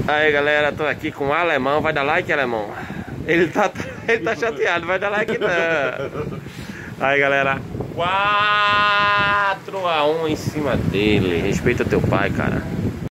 Aí galera, tô aqui com o Alemão. Vai dar like, Alemão? Ele tá chateado, vai dar like não. Aí galera, 4-1 em cima dele. Respeita teu pai, cara.